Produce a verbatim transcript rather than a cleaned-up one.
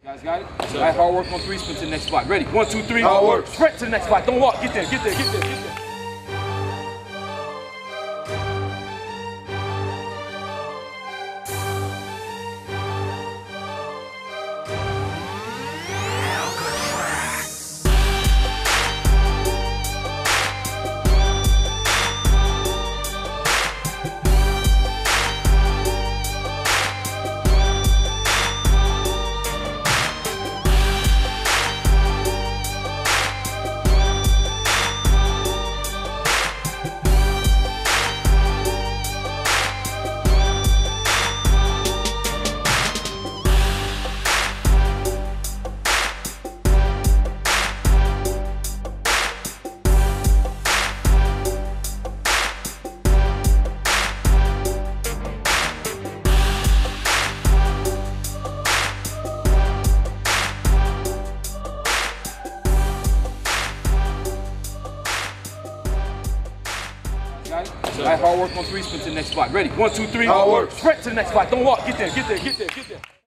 Guys got it? All right, hard work on three, sprint to the next spot. Ready? One, two, three. Hard work. Sprint to the next spot. Don't walk. Get there, get there, get there, get there. Got it? All right, hard work on three, sprint to the next spot. Ready? One, two, three. Hard work. Sprint to the next spot. Don't walk. Get there, get there, get there, get there.